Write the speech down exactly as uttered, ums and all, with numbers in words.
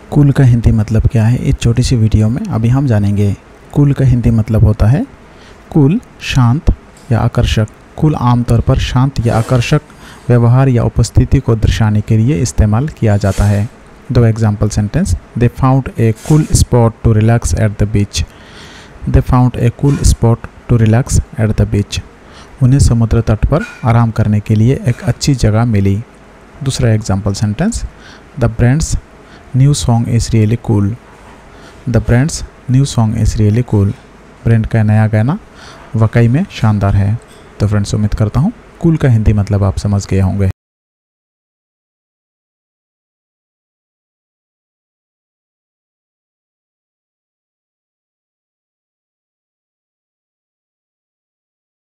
Cool का हिंदी मतलब क्या है, इस छोटी सी वीडियो में अभी हम जानेंगे। कूल का हिंदी मतलब होता है कूल, शांत या आकर्षक। कूल आमतौर पर शांत या आकर्षक व्यवहार या उपस्थिति को दर्शाने के लिए इस्तेमाल किया जाता है। दो example sentence. They found a cool spot to relax at the beach. They found a cool spot to relax at the beach. उन्हें समुद्र तट पर आराम करने के लिए एक अच्छी जगह मिली। दूसरा example sentence. The brand's new song is really cool. The brand's new song is really cool. Brand का नया गाना वाकई में शानदार है। तो फ्रेंड्स, उम्मीद करता हूँ कूल का हिंदी मतलब आप समझ गए होंगे।